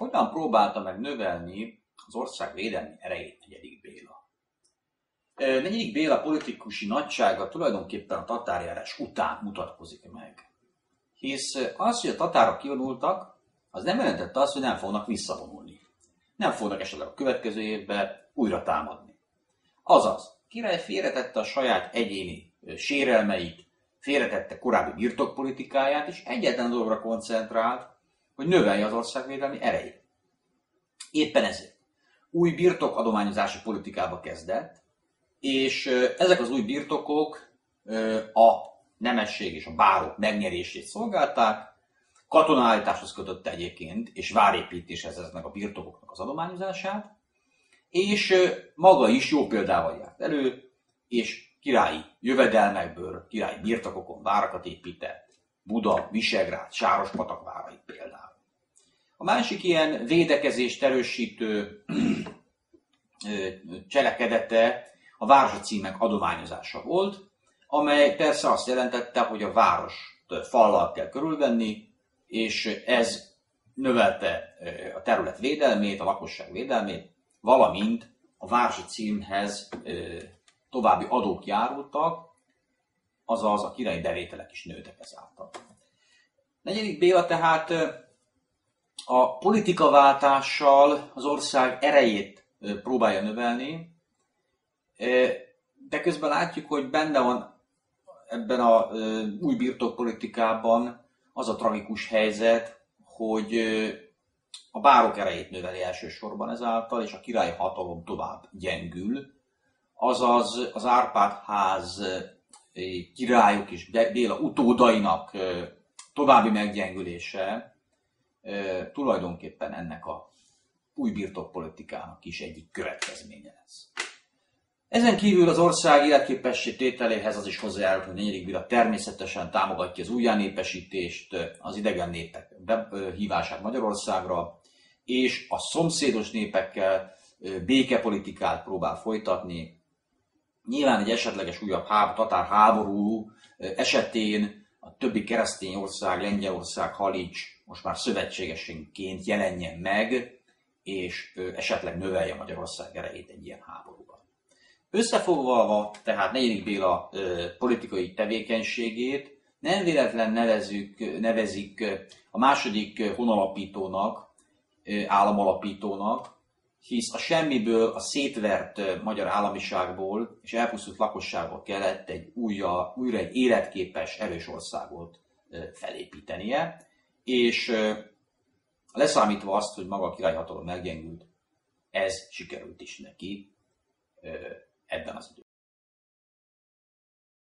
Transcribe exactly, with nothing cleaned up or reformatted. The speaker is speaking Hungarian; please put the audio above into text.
Hogyan próbálta meg növelni az ország védelmi erejét negyedik Béla? negyedik Béla politikusi nagysága tulajdonképpen a tatárjárás után mutatkozik meg. Hisz az, hogy a tatárok kivonultak, az nem jelentette azt, hogy nem fognak visszavonulni. Nem fognak esetleg a következő évben újra támadni. Azaz, király félretette a saját egyéni sérelmeit, félretette korábbi birtokpolitikáját, és egyetlen dologra koncentrált, hogy növelje az országvédelmi erejét. Éppen ezért új birtokadományozási politikába kezdett, és ezek az új birtokok a nemesség és a bárok megnyerését szolgálták, katonaállításhoz kötötte egyébként, és várépítéshez ezeknek a birtokoknak az adományozását, és maga is jó példával járt elő, és királyi jövedelmekből, királyi birtokokon várakat épített, Buda, Visegrád, Sárospatak várai például. A másik ilyen védekezést erősítő cselekedete a városi címek adományozása volt, amely persze azt jelentette, hogy a várost fallal kell körülvenni, és ez növelte a terület védelmét, a lakosság védelmét, valamint a városi címhez további adók járultak, azaz a királyi bevételek is nőtek ezáltal. negyedik Béla tehát a politikaváltással az ország erejét próbálja növelni, de közben látjuk, hogy benne van ebben a új birtokpolitikában az a tragikus helyzet, hogy a bárok erejét növeli elsősorban ezáltal, és a királyi hatalom tovább gyengül, azaz az Árpád-ház királyok és Béla utódainak további meggyengülése tulajdonképpen ennek a új birtokpolitikának is egyik következménye lesz. Ezen kívül az ország életképessé tételéhez az is hozzájárult, hogy negyedik Béla természetesen támogatja az újjánépesítést, az idegen népek behívását Magyarországra, és a szomszédos népekkel békepolitikát próbál folytatni. Nyilván egy esetleges újabb háb, tatár háború esetén a többi keresztény ország, Lengyelország, Halics most már szövetségesenként jelenjen meg, és esetleg növelje Magyarország erejét egy ilyen háborúban. Összefoglalva tehát negyedik Béla politikai tevékenységét nem véletlen nevezük, nevezik a második honalapítónak, államalapítónak, hisz a semmiből, a szétvert magyar államiságból és elpusztult lakosságból kellett egy újra, újra egy életképes, erős országot felépítenie, és leszámítva azt, hogy maga a királyhatalom meggyengült, ez sikerült is neki ebben az időben.